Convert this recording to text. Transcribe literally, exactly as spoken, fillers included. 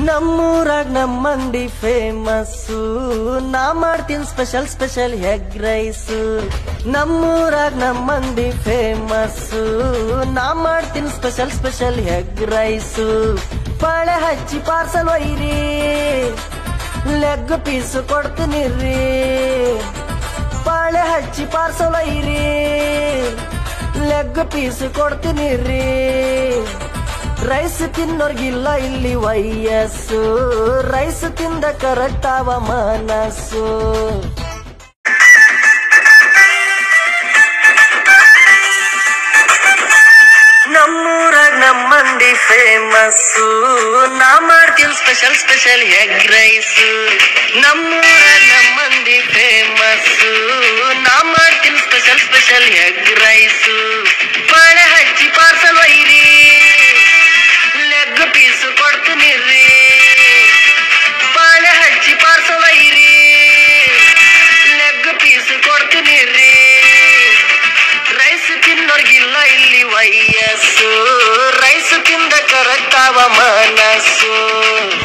ನಮ್ಮೂರಾಗ ನಮ್ಮಂಗಡಿ ಫೇಮಸ್ಸು, ನಾ ಮಾಡ್ತೀನಿ ಸ್ಪೆಷಲ್ ಸ್ಪೆಷಲ್ ಎಗ್ ರೈಸು. ನಮ್ಮೂರಾಗ ನಮ್ಮಂಗಡಿ ಫೇಮಸ್ಸು, ನಾ ಮಾಡ್ತೀನಿ ಸ್ಪೆಷಲ್ ಸ್ಪೆಷಲ್ ಎಗ್ ರೈಸು. ಬಾಳೆ ಹಚ್ಚಿ ಪಾರ್ಸಲ್ ಒಯ್ರಿ, ಲೆಗ್ ಪೀಸ್ ಕೊಡ್ತೀನಿ ರೀ. ಬಾಳೆ ಹಚ್ಚಿ ಪಾರ್ಸಲ್ ಒಯ್ರಿ, ಲೆಗ್ ಪೀಸ್ ಕೊಡ್ತೀನಿ ರೀ. ರೈಸ್ ತಿನ್ನೋರ್ಗಿಲ್ಲ ಇಲ್ಲಿ ವಯಸ್ಸು, ರೈಸ್ ತಿಂದ ಕರೆಕ್ಟ್ ಆವ ಮನಸ್ಸು. ನಮ್ಮೂರಾಗ ನಮ್ಮಂದಿ ಫೇಮಸ್ಸು, ನಾ ಮಾಡ್ತೀನಿ ಸ್ಪೆಷಲ್ ಸ್ಪೆಷಲ್ ಎಗ್ ರೈಸು. ನಮ್ಮೂರಾಗ ನಮ್ಮಂದಿ ಫೇಮಸ್ಸು, ನಾ ಮಾಡ್ತೀನಿ ಸ್ಪೆಷಲ್ ಸ್ಪೆಷಲ್ ಎಗ್ ರೈಸು. ಬಾಳೆ ಹಚ್ಚಿ ಪಾರ್ಸಲ್ ಒಯ್ರಿ, ಲೆಗ್ ಪೀಸ್ ಕೊಡ್ತೀನಿ ರೀ. ಬಾಳೆ ಹಚ್ಚಿ ಪಾರ್ಸಲ್ ಒಯ್ರಿ, ಲೆಗ್ ಪೀಸ್ ಕೊಡ್ತೀನಿ ರೀ. ರೈಸ್ ತಿನ್ನೋರ್ಗಿಲ್ಲ ಇಲ್ಲಿ ವಯಸ್ಸು, ರೈಸ್ ತಿಂದ ಕರೆಕ್ಟ್ ಆವ ಮನಸ್ಸು.